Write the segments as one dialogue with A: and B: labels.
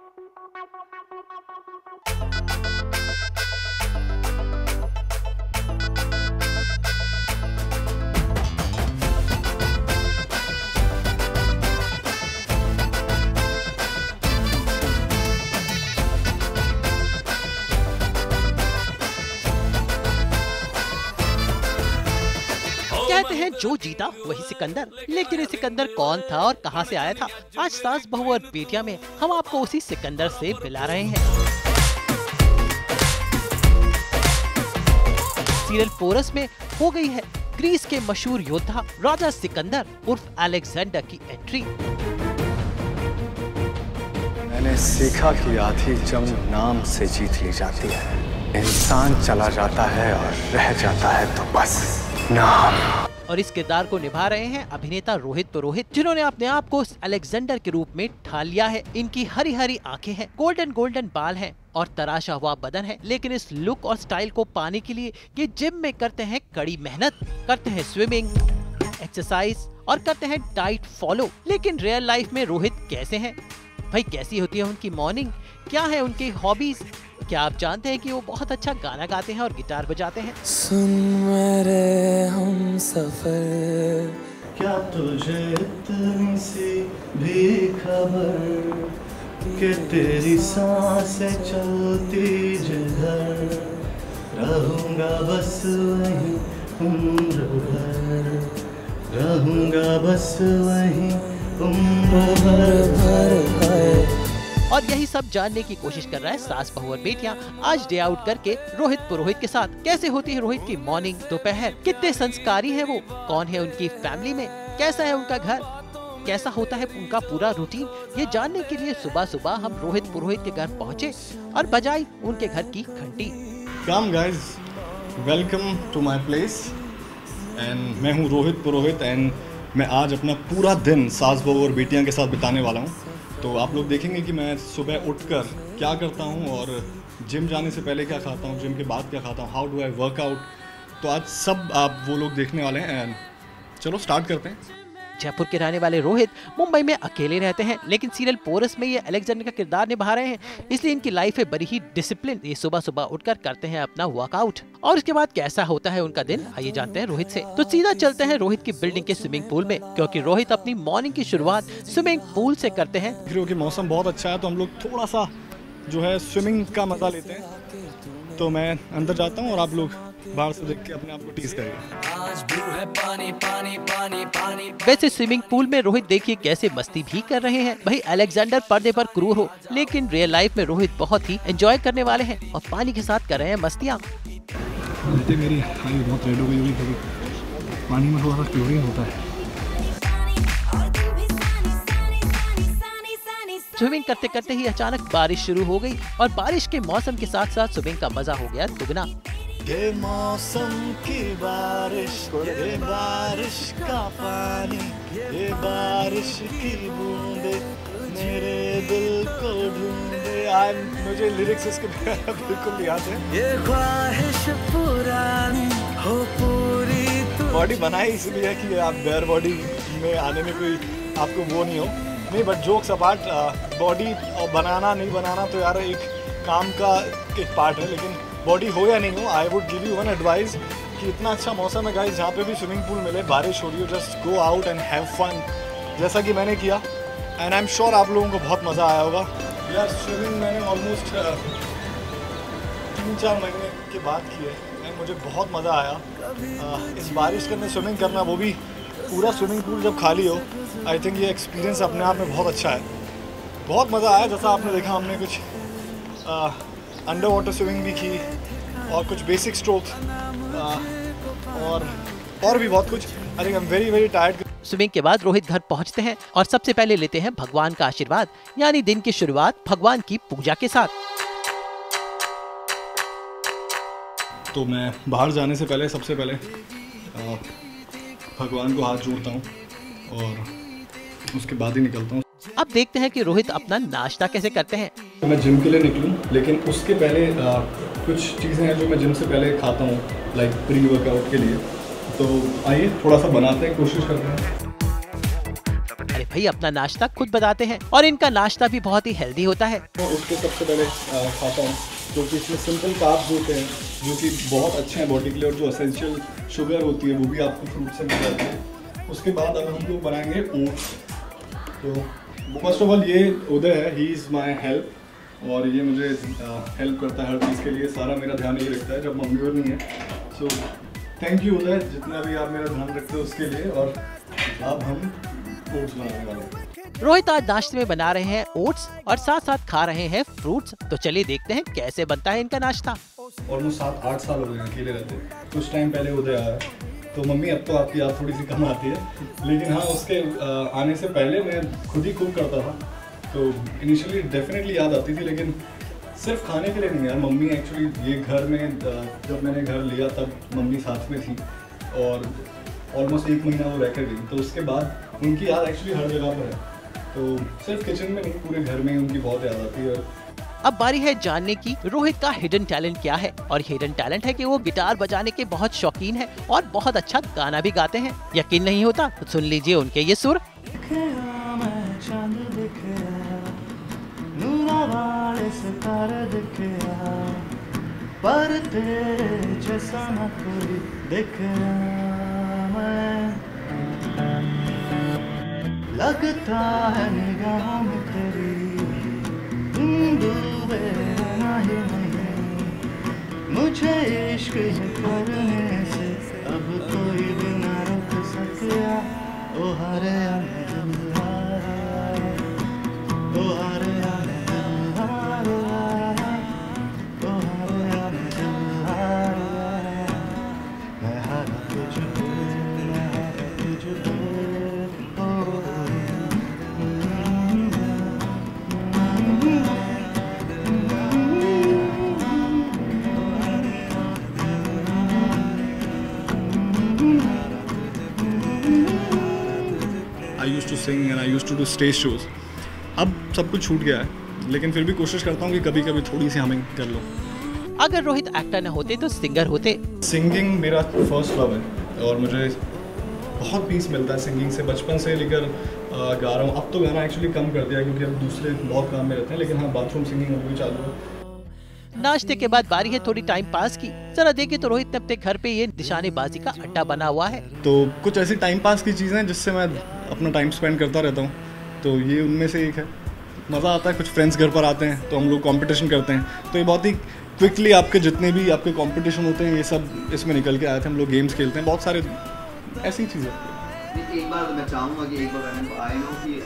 A: कहते हैं जो जीता वही सिकंदर, लेकिन ये सिकंदर कौन था और कहां से आया था? आज सास बहू और बेटियां में हम आपको उसी सिकंदर से मिला रहे हैं। सीरियल पोरस में हो गई है ग्रीस के मशहूर योद्धा राजा सिकंदर उर्फ अलेक्जेंडर की एंट्री।
B: मैंने सीखा कि आधी जंग नाम से जीत ली जाती है। इंसान चला जाता है और रह जाता है तो बस नाम।
A: और इस किरदार को निभा रहे हैं अभिनेता रोहित पुरोहित, जिन्होंने अपने आप को अलेक्जेंडर के रूप में ढाल लिया है। इनकी हरी हरी आंखें हैं, गोल्डन बाल हैं और तराशा हुआ बदन है, लेकिन इस लुक और स्टाइल को पाने के लिए ये जिम में करते हैं कड़ी मेहनत, करते हैं स्विमिंग, एक्सरसाइज और करते हैं डाइट फॉलो। लेकिन रियल लाइफ में रोहित कैसे हैं? भाई कैसी होती है उनकी मॉर्निंग? क्या है उनकी हॉबीज? क्या आप जानते हैं कि वो बहुत अच्छा गाना गाते हैं और गिटार बजाते हैं?
C: सुन मेरे हम सफर,
D: क्या तुझे इतनी सी भी खबर कि तेरी सांसें चलती जिधर, रहूंगा बस वहीं उम्र भर, रहूंगा बस वहीं उम्र भर।
A: और यही सब जानने की कोशिश कर रहा है सास बहू और बेटियां आज डे आउट करके रोहित पुरोहित के साथ। कैसे होती है रोहित की मॉर्निंग, दोपहर, कितने संस्कारी है वो, कौन है उनकी फैमिली में, कैसा है उनका घर, कैसा होता है उनका पूरा रूटीन, ये जानने के लिए सुबह सुबह हम रोहित पुरोहित के घर पहुँचे और बजाई उनके घर की घंटी।
E: Come guys, welcome to my place and मैं हूँ रोहित पुरोहित एंड मैं आज अपना पूरा दिन सास बहू और बेटियां के साथ बिताने वाला हूँ। तो आप लोग देखेंगे कि मैं सुबह उठकर क्या करता हूँ और जिम जाने से पहले क्या खाता हूँ, जिम के बाद क्या खाता हूँ, how do I work out. तो आज सब आप वो लोग देखने वाले हैं एंड चलो स्टार्ट करते हैं।
A: जयपुर के रहने वाले रोहित मुंबई में अकेले रहते हैं, लेकिन सीरियल पोरस में ये अलेक्जेंडर का किरदार निभा रहे हैं, इसलिए इनकी लाइफ है बड़ी ही डिसिप्लिन। ये सुबह सुबह उठकर करते हैं अपना वर्कआउट और उसके बाद कैसा होता है उनका दिन, आइए जानते हैं रोहित से। तो सीधा चलते हैं रोहित की बिल्डिंग के स्विमिंग पूल में, क्योंकि रोहित अपनी मॉर्निंग की शुरुआत स्विमिंग पूल से करते हैं।
E: क्योंकि मौसम बहुत अच्छा है तो हम लोग थोड़ा सा जो है स्विमिंग का मजा लेते हैं। तो मैं अंदर जाता हूँ और आप लोग बाहर से देख के अपने आप को टीज करेंगे।
A: वैसे स्विमिंग पूल में रोहित देखिए कैसे मस्ती भी कर रहे हैं। भाई अलेक्जेंडर पर्दे पर क्रूर हो, लेकिन रियल लाइफ में रोहित बहुत ही एंजॉय करने वाले हैं और पानी के साथ कर रहे हैं मस्तियाँ।
E: मेरी खाली बहुत रेड हो गई होगी, पानी में थोड़ा सा क्लोरीन होता है।
A: स्विमिंग करते करते ही अचानक बारिश शुरू हो गई और बारिश के मौसम के साथ साथ स्विमिंग का मजा हो गया दुगना।
D: ये मौसम की बारिश, ये बारिश का पानी, ये बारिश की बूंदे मेरे दिल को ढूंढे। मुझे लिरिक्स इसके बिल्कुल याद है। ये ख्वाहिश पुरानी हो पूरी। बॉडी बनाई इसलिए कि आप बेयर बॉडी में आने में कोई आपको वो नहीं हो। नहीं बट जोक्स अपार्ट, बॉडी बनाना नहीं बनाना तो यार एक काम का एक पार्ट है, लेकिन बॉडी हो या नहीं हो, I would give you one advice कि इतना अच्छा मौसम है गाइस, जहाँ पे भी स्विमिंग पूल मिले, बारिश हो रही हो, just go out and have fun, जैसा कि मैंने किया एंड आई एम श्योर आप लोगों को बहुत मज़ा आया होगा। यार स्विमिंग मैंने ऑलमोस्ट 3-4 महीने के बाद की है एंड मुझे बहुत मज़ा आया इस बारिश में स्विमिंग करना, वो भी पूरा स्विमिंग पूल जब खाली हो। आई थिंक ये एक्सपीरियंस अपने आप में बहुत अच्छा है, बहुत मज़ा आया। जैसा आपने देखा हमने कुछ अंडर वाटर स्विमिंग भी की और कुछ बेसिक स्ट्रोक और भी बहुत कुछ। I think I am very very tired.
A: Swimming के बाद रोहित घर पहुंचते हैं और सबसे पहले लेते हैं भगवान का आशीर्वाद, यानी दिन की शुरुआत भगवान की पूजा के साथ।
E: तो मैं बाहर जाने से पहले सबसे पहले भगवान को हाथ जोड़ता हूँ और उसके बाद ही निकलता हूँ।
A: अब देखते हैं कि रोहित अपना नाश्ता कैसे करते हैं।
E: मैं जिम के लिए निकलूँ, लेकिन उसके पहले कुछ चीज़ें हैं जो मैं जिम से पहले खाता हूँ, लाइक प्री वर्कआउट के लिए। तो आइए थोड़ा सा बनाते हैं, कोशिश करते हैं।
A: अरे भाई अपना नाश्ता खुद बताते हैं और इनका नाश्ता भी बहुत ही हेल्दी होता है।
E: मैं उसको सबसे पहले खाता हूँ क्योंकि इसमें सिंपल कार्ब्स होते हैं जो कि बहुत अच्छे हैं बॉडी के लिए, और जो एसेंशियल शुगर होती है वो भी आपको फ्रूट से मिल जाती है। उसके बाद अब हम लोग बनाएंगे ओट्स। तो फर्स्ट ऑफ ऑल ये उदय है, ही इज़ माई हेल्प, और ये मुझे हेल्प करता है हर चीज़ के लिए, सारा मेरा ध्यान यही रखता है जब मम्मी और नहीं है। सो थैंक यू उदय, जितना भी आप मेरा ध्यान रखते हो उसके लिए। और अब हम ओट्स बनाने वाले हैं।
A: रोहित आज नाश्ते में बना रहे हैं ओट्स और साथ साथ खा रहे हैं फ्रूट्स। तो चलिए देखते हैं कैसे बनता है इनका नाश्ता।
E: ऑलमोस्ट 7-8 साल हो गए अकेले रहते, कुछ टाइम पहले उदय आया, तो मम्मी अब तो आपकी याद थोड़ी सी कम आती है, लेकिन हाँ उसके आने से पहले मैं खुद ही कुक करता था। तो इनिशियली डेफिनेटली याद आती थी, लेकिन सिर्फ खाने के लिए नहीं यार। मम्मी एक्चुअली ये घर में जब मैंने घर लिया तब मम्मी साथ में थी और ऑलमोस्ट 1 महीना वो रह कर गई। तो उसके बाद उनकी याद एक्चुअली हर जगह पर है, तो सिर्फ किचन में नहीं पूरे घर में ही उनकी बहुत याद आती है।
A: अब बारी है जानने की रोहित का हिडन टैलेंट क्या है। और हिडन टैलेंट है कि वो गिटार बजाने के बहुत शौकीन है और बहुत अच्छा गाना भी गाते हैं। यकीन नहीं होता तो सुन लीजिए उनके ये सुर।
D: पर तेरे जैसा न कोई दिख लगता है निगाहों में तेरी डूबे नहीं, मुझे इश्क करने से अब कोई भी ना रोक सकिया। ओ हरे ओ हरे
E: sing and I used to do stage shows. अब सब कुछ छूट गया है, लेकिन फिर भी कोशिश करता हूँ कि कभी कभी थोड़ी सी हमिंग कर लूँ।
A: अगर रोहित एक्टर न होते तो सिंगर होते।
E: सिंगिंग मेरा फर्स्ट लव है और मुझे बहुत पीस मिलता है सिंगिंग से। बचपन से लेकर गा रहा हूँ। अब तो गाना एक्चुअली कम कर दिया क्योंकि अब दूसरे बहुत काम में रहते हैं, लेकिन हाँ बाथरूम सिंगिंग अभी भी चालू है।
A: नाश्ते के बाद बारी है थोड़ी टाइम पास की। जरा देखे तो रोहित ने अपने घर पे ये निशानेबाजी का अड्डा बना हुआ है।
E: तो कुछ ऐसी टाइम पास की चीज़ें जिससे मैं अपना टाइम स्पेंड करता रहता हूँ, तो ये उनमें से एक है। मज़ा आता है, कुछ फ्रेंड्स घर पर आते हैं तो हम लोग कंपटीशन करते हैं। तो ये बहुत ही क्विकली आपके जितने भी आपके कंपटीशन होते हैं ये सब इसमें निकल के आए थे। हम लोग गेम्स खेलते हैं, बहुत सारे ऐसी चीज़ें।
F: एक बार मैं चाहूँगा कि एक बार आए नो कि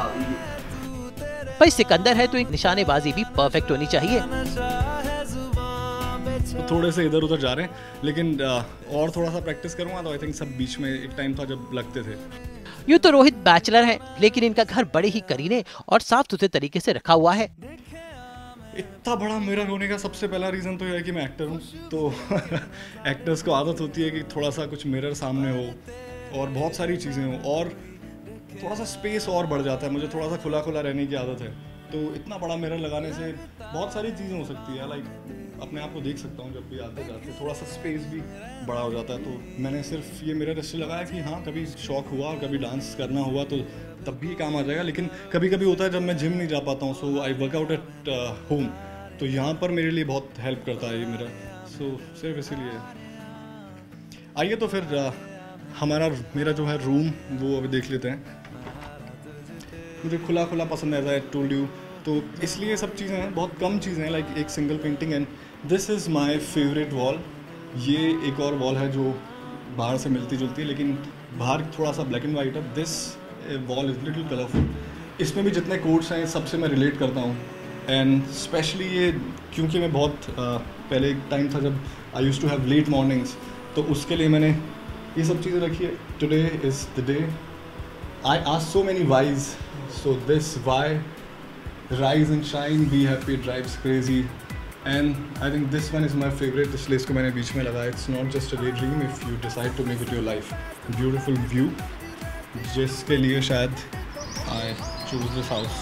A: भाई सिकंदर है तो निशानेबाजी भी परफेक्ट होनी चाहिए।
E: तो थोड़े से इधर उधर जा रहे हैं, लेकिन और थोड़ा सा प्रैक्टिस करूंगा तो आई थिंक सब बीच में एक टाइम था जब लगते थे।
A: यूँ तो रोहित बैचलर है, लेकिन इनका घर बड़े ही करीने और साफ सुथरे तरीके से रखा हुआ है।
E: इतना बड़ा मिरर होने का सबसे पहला रीज़न तो यह है कि मैं एक्टर हूँ, तो एक्टर्स को आदत होती है कि थोड़ा सा कुछ मिरर सामने हो और बहुत सारी चीज़ें हो, और थोड़ा सा स्पेस और बढ़ जाता है। मुझे थोड़ा सा खुला खुला रहने की आदत है, तो इतना बड़ा मिरर लगाने से बहुत सारी चीज़ें हो सकती है। लाइक अपने आप को देख सकता हूँ जब भी आते जाते, थोड़ा सा स्पेस भी बड़ा हो जाता है। तो मैंने सिर्फ ये मिरर इससे लगाया कि हाँ कभी शौक हुआ और कभी डांस करना हुआ तो तब भी काम आ जाएगा। लेकिन कभी कभी होता है जब मैं जिम नहीं जा पाता हूँ, so I work out at home, तो यहाँ पर मेरे लिए बहुत हेल्प करता है ये मिरर। सो सिर्फ इसीलिए। आइए तो फिर मेरा जो है रूम वो अभी देख लेते हैं। मुझे खुला खुला पसंद है, आई टोल्ड यू, तो इसलिए सब चीज़ें हैं, बहुत कम चीज़ें हैं। लाइक एक single painting and this is my favourite wall. ये एक और वॉल है जो बाहर से मिलती जुलती है, लेकिन बाहर थोड़ा सा ब्लैक एंड वाइट है। This wall is little colourful. इसमें भी जितने कोड्स हैं सबसे मैं रिलेट करता हूँ, एंड स्पेशली ये क्योंकि मैं बहुत पहले एक टाइम था जब I used to have late mornings, तो उसके लिए मैंने ये सब चीज़ें रखी है। Today is the day I ask so many whys, so this why rise and shine, be happy, drives crazy, and I think this one is my favorite. इसलिए इसको मैंने बीच में लगाया। It's not just a daydream if you decide to make it your life. Beautiful view, जिसके लिए शायद I choose this house.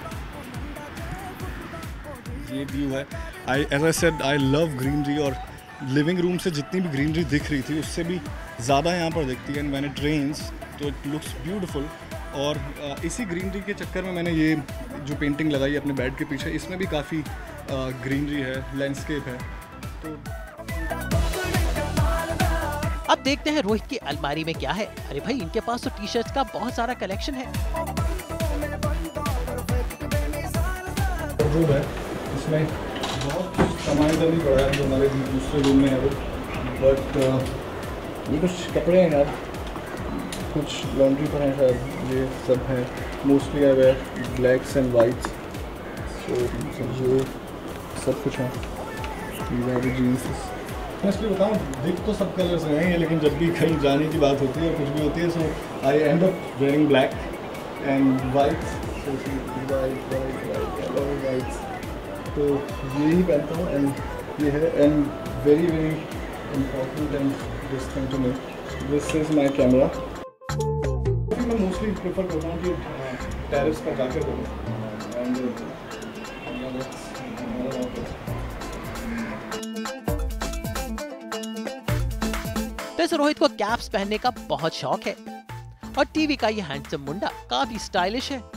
E: ये view है। As I said, I love greenery, और लिविंग रूम से जितनी भी ग्रीनरी दिख रही थी उससे भी ज़्यादा यहाँ पर दिखती है। एंड मैंने ट्रेन्स तो इट लुक्स ब्यूटीफुल। और इसी ग्रीनरी के चक्कर में मैंने ये जो पेंटिंग लगाई अपने बेड के पीछे, इसमें भी काफ़ी ग्रीनरी है, लैंडस्केप है। तो
A: अब देखते हैं रोहित की अलमारी में क्या है। अरे भाई, इनके पास तो टी शर्ट्स का बहुत सारा कलेक्शन है।
E: रूम है, इसमें बहुत सामान का भी पड़ा है जो हमारे दूसरे रूम में है वो। बट ये कुछ कपड़े हैं यार, कुछ लॉन्ड्री पर हैं शायद, ये सब हैं। Mostly I wear blacks and whites, so ये सब कुछ है। जीन्स मैं इसलिए बताऊँ, दिख तो सब कलर्स में हैं, लेकिन जब भी कहीं जाने की बात होती है, कुछ भी होती है, so I end up wearing black and white. तो यही पहनता हूँ एंड ये है। And very very important and this thing to me, this is my camera. मैं मोस्टली प्रेफर करता हूँ कि टेरेस पर जाकर करूँ। एंड
A: वैसे रोहित को कैप्स पहनने का बहुत शौक है और टीवी का ये हैंडसम मुंडा काफी स्टाइलिश है।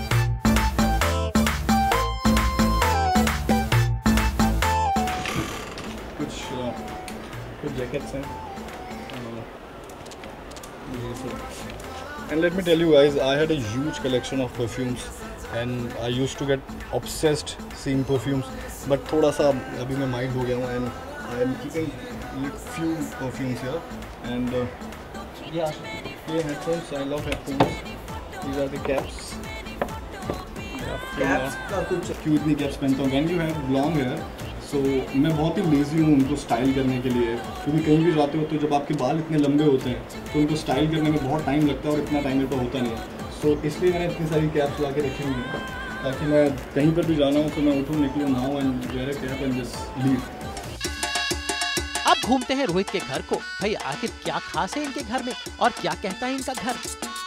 E: कुछ जैकेट्स हैं। And let me tell you guys, I had a huge collection of perfumes and I used to get obsessed seeing perfumes, but थोड़ा सा अभी मैं माइंड हो गया हूँ and I am keeping few perfumes here and yeah, ये headphones, I love headphones. These are the caps. Caps का कुछ क्यों इतनी caps पहनता हूँ? When you have long hair, so मैं बहुत ही लेज़ी हूँ उनको स्टाइल करने के लिए, क्योंकि कहीं भी जाते हो तो जब आपके बाल इतने लंबे होते हैं तो उनको स्टाइल करने में बहुत टाइम लगता है और इतना टाइम मेरे को होता नहीं है। सो इसलिए मैंने इतनी सारी कैप्स ला के रखी हुई हैं ताकि मैं कहीं पर भी जाना हो तो मैं उठूँ, निकलूँ, नहाऊँ and wear a cap and just leave.
A: अब घूमते हैं रोहित के घर को। भाई आखिर क्या खास है इनके घर में और क्या कहता है इनका घर।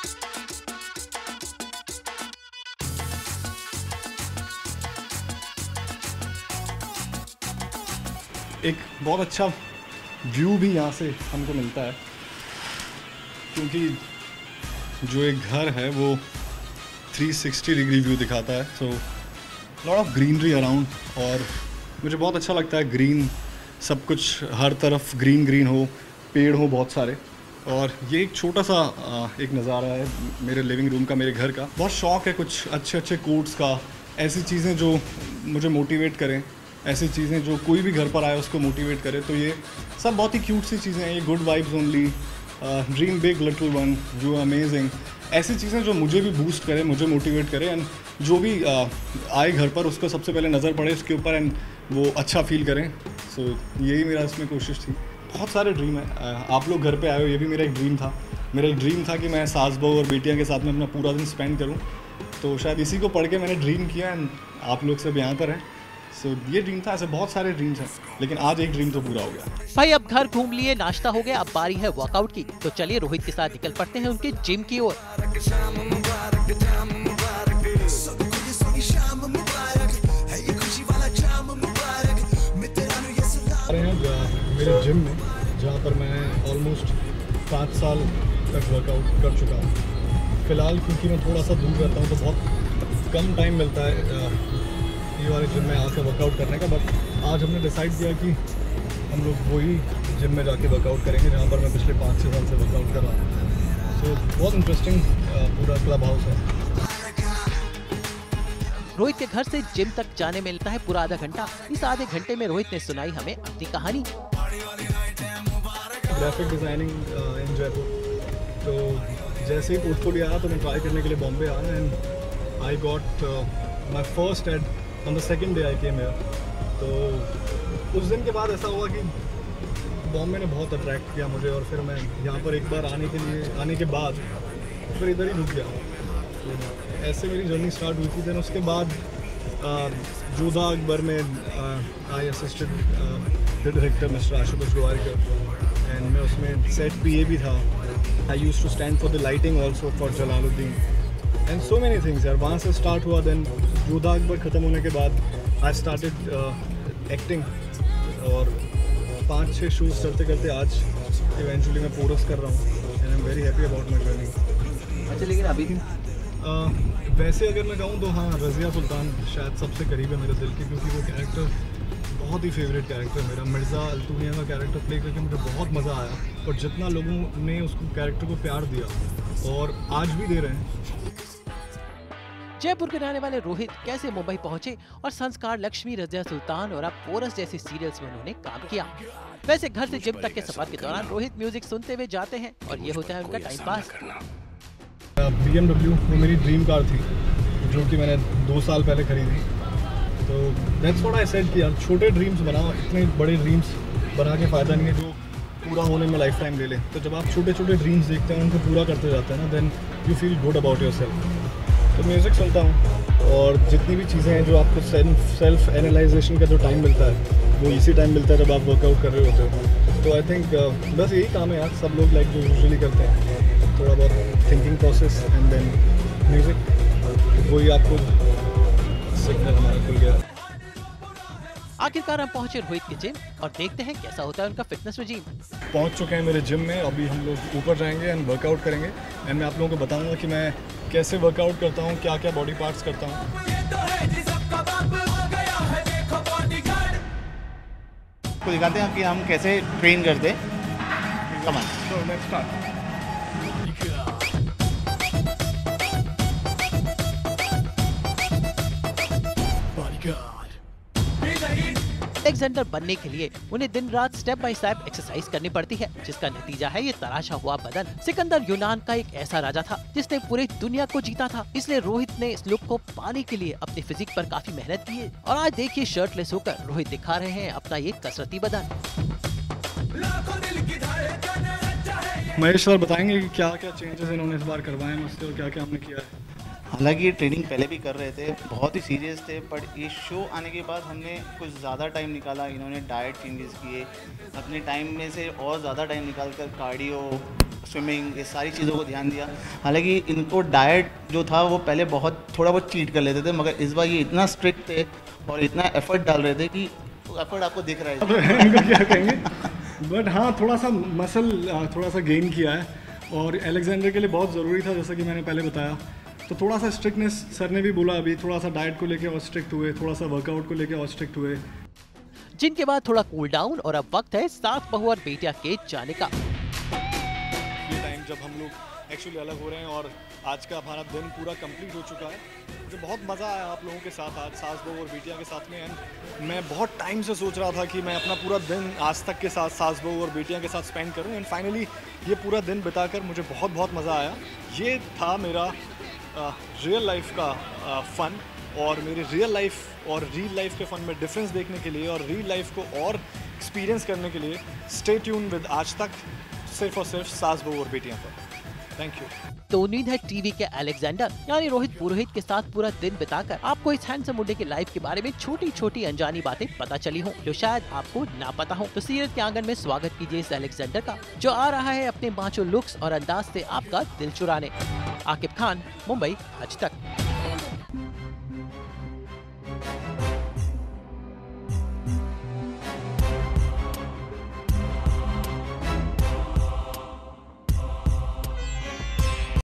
E: एक बहुत अच्छा व्यू भी यहाँ से हमको मिलता है, क्योंकि जो एक घर है वो 360 डिग्री व्यू दिखाता है। So lot of greenery around और मुझे बहुत अच्छा लगता है ग्रीन, सब कुछ हर तरफ ग्रीन ग्रीन हो, पेड़ हो बहुत सारे। और ये एक छोटा सा एक नज़ारा है मेरे लिविंग रूम का, मेरे घर का। बहुत शौक़ है कुछ अच्छे अच्छे कोट्स का, ऐसी चीज़ें जो मुझे मोटिवेट करें, ऐसी चीज़ें जो कोई भी घर पर आए उसको मोटिवेट करे। तो ये सब बहुत ही क्यूट सी चीज़ें हैं। ये good vibes only, dream big little one, जो अमेजिंग, ऐसी चीज़ें जो मुझे भी बूस्ट करें, मुझे मोटिवेट करें एंड जो भी आए घर पर उसको सबसे पहले नज़र पड़े इसके ऊपर एंड वो अच्छा फील करें। सो यही मेरा इसमें कोशिश थी। बहुत सारे ड्रीम है। आप लोग घर पे आए हो, ये भी मेरा एक ड्रीम था। मेरा एक ड्रीम था कि मैं सास बहू और बेटियाँ के साथ में अपना पूरा दिन स्पेंड करूँ। तो शायद इसी को पढ़ के मैंने ड्रीम किया एंड आप लोग सब यहाँ पर हैं। सो ये ड्रीम था। ऐसे बहुत सारे ड्रीम्स हैं, लेकिन आज एक ड्रीम तो पूरा हो गया।
A: भाई अब घर घूम लिए, नाश्ता हो गया, अब बारी है वर्कआउट की। तो चलिए रोहित के साथ निकल पड़ते हैं उनके जिम की ओर।
E: मेरे जिम में, जहाँ पर मैं ऑलमोस्ट 5 साल तक वर्कआउट कर चुका हूँ। फ़िलहाल क्योंकि मैं थोड़ा सा दूर रहता हूँ तो बहुत कम टाइम मिलता है ये वाले जिम में आकर वर्कआउट करने का। बट आज हमने डिसाइड किया कि हम लोग वही जिम में जाके वर्कआउट करेंगे जहाँ पर मैं पिछले 5-6 साल से वर्कआउट कर रहा हूँ। सो बहुत इंटरेस्टिंग पूरा क्लब हाउस है।
A: रोहित के घर से जिम तक जाने में लगता है पूरा आधा घंटा। इस आधे घंटे में रोहित ने सुनाई हमें अपनी कहानी।
E: Graphic designing in Jaipur. तो जैसे ही पोर्टफोलियो आया तो मैं ट्राई करने के लिए बॉम्बे आया and I got my first ad on the second day I came here. तो उस दिन के बाद ऐसा हुआ कि बॉम्बे ने बहुत अट्रैक्ट किया मुझे और फिर मैं यहाँ पर एक बार आने के बाद फिर इधर ही रुक गया। तो ऐसे मेरी जर्नी स्टार्ट हुई थी। देन उसके बाद जोधा अकबर में I assisted the director Mr Ashutosh Gowariker and मैं उसमें सेट पीए भी था। I used to stand for the lighting also for Jalaluddin and so many things यार। वहाँ से स्टार्ट हुआ। देन जोधा अकबर ख़त्म होने के बाद आई स्टार्टेड एक्टिंग और 5-6 शोज करते करते आज इवेंचुअली मैं पोरस कर रहा हूँ and I am very happy about my journey.
F: अच्छा, लेकिन अभी
E: वैसे अगर मैं कहूँ तो हाँ, रज़िया सुल्तान शायद सबसे करीब है मेरे दिल के, क्योंकि वो कैरेक्टर बहुत ही फेवरेट कैरेक्टर है मेरा। मिर्ज़ा अल्तुनिया का कैरेक्टर प्ले करके मुझे बहुत मज़ा आया और जितना लोगों ने उसको कैरेक्टर को प्यार दिया और आज भी दे रहे हैं।
A: जयपुर के रहने वाले रोहित कैसे मुंबई पहुंचे और संस्कार लक्ष्मी, रज़िया सुल्तान और अब पोरस जैसी सीरियल्स में उन्होंने काम किया। वैसे घर से जिम तक के सफर के दौरान रोहित म्यूजिक सुनते हुए जाते हैं और ये होता है उनका टाइम पास।
E: BMW वो मेरी ड्रीम कार थी जो कि मैंने 2 साल पहले खरीदी। तो दैट्स व्हाट आई सेड कि यार छोटे ड्रीम्स बनाओ, इतने बड़े ड्रीम्स बना के फ़ायदा नहीं है जो पूरा होने में लाइफ टाइम ले ले। तो जब आप छोटे छोटे ड्रीम्स देखते हैं, उनको पूरा करते जाते हैं ना, then you feel good about yourself. तो म्यूज़िक सुनता हूँ और जितनी भी चीज़ें हैं जो आपको सेल्फ एनालाइजेशन का जो टाइम मिलता है वो इसी टाइम मिलता है जब आप वर्कआउट कर रहे होते हो। तो आई थिंक बस यही काम है यार, सब लोग लाइक जो यूजुअली करते हैं, थोड़ा बहुत thinking process and then music, वही आपको सिग्नल हमारा खुल गया।
A: आखिरकार हम पहुंचे रोहित के जिम और देखते हैं कैसा होता है उनका फिटनेस रिजीम।
E: पहुंच चुके हैं मेरे जिम में, अभी हम लोग ऊपर जाएंगे एंड वर्कआउट करेंगे एंड मैं आप लोगों को बताऊंगा कि मैं कैसे वर्कआउट करता हूं, क्या क्या बॉडी पार्ट्स करता हूं।
D: आपको दिखाते हैं कि हम कैसे ट्रेन करते हैं। Come on,
E: so let's start.
A: Alexander बनने के लिए उन्हें दिन रात स्टेप बाय स्टेप एक्सरसाइज करनी पड़ती है, जिसका नतीजा है ये तराशा हुआ बदन। सिकंदर यूनान का एक ऐसा राजा था जिसने पूरी दुनिया को जीता था, इसलिए रोहित ने इस लुक को पाने के लिए अपनी फिजिक पर काफी मेहनत की है और आज देखिए शर्टलेस होकर रोहित दिखा रहे हैं अपना ये कसरती बदन।
E: महेश सर बताएंगे कि क्या क्या चेंजेस इन्होंने इस बार करवाए हैं मुझसे और क्या क्या हमने किया है।
D: हालांकि ये ट्रेनिंग पहले भी कर रहे थे, बहुत ही सीरियस थे, पर ये शो आने के बाद हमने कुछ ज़्यादा टाइम निकाला। इन्होंने डाइट चेंजेस किए, अपने टाइम में से और ज़्यादा टाइम निकाल कर कार्डियो, स्विमिंग, ये सारी चीज़ों को ध्यान दिया। हालांकि इनको डाइट जो था वो पहले थोड़ा बहुत चीट कर लेते थे, मगर इस बार ये इतना स्ट्रिक्ट थे और इतना एफर्ट डाल रहे थे कि एफर्ट आपको दिख रहा है।
E: इनको क्या कहेंगे, बट हाँ थोड़ा सा मसल थोड़ा सा गेन किया है और अलेक्जेंडर के लिए बहुत ज़रूरी था, जैसा कि मैंने पहले बताया। तो थोड़ा सा स्ट्रिक्टनेस सर ने भी बोला, अभी थोड़ा सा डाइट को लेके और स्ट्रिक्ट हुए, थोड़ा सा वर्कआउट को लेके और स्ट्रिक्ट हुए।
A: जिनके बाद थोड़ा कूल डाउन और अब वक्त है सास बहू और बेटिया के जाने का।
E: ये टाइम जब हम लोग एक्चुअली अलग हो रहे हैं और आज का हमारा दिन पूरा कंप्लीट हो चुका है। मुझे बहुत मज़ा आया आप लोगों के साथ आज सास बहू और बेटिया के साथ में। एंड मैं बहुत टाइम से सोच रहा था कि मैं अपना पूरा दिन आज तक के साथ सास बहू और बेटिया के साथ स्पेंड करूं एंड फाइनली ये पूरा दिन बिताकर मुझे बहुत मज़ा आया। ये था मेरा रियल लाइफ का फ़न और मेरे रियल लाइफ और रील लाइफ के फ़न में डिफरेंस देखने के लिए और रियल लाइफ को और एक्सपीरियंस करने के लिए स्टे ट्यून विद आज तक, सिर्फ और सिर्फ सास बहू और बेटियां पर। Thank you.
A: तो उम्मीद है टीवी के अलेक्जेंडर यानी रोहित पुरोहित के साथ पूरा दिन बिताकर आपको इस हैंडसम मुंडे की लाइफ के बारे में छोटी छोटी अनजानी बातें पता चली हों जो शायद आपको ना पता हो। तो सीरियल के आंगन में स्वागत कीजिए इस अलेक्जेंडर का, जो आ रहा है अपने माचो लुक्स और अंदाज से आपका दिल चुराने। आकिब खान, मुंबई आज तक।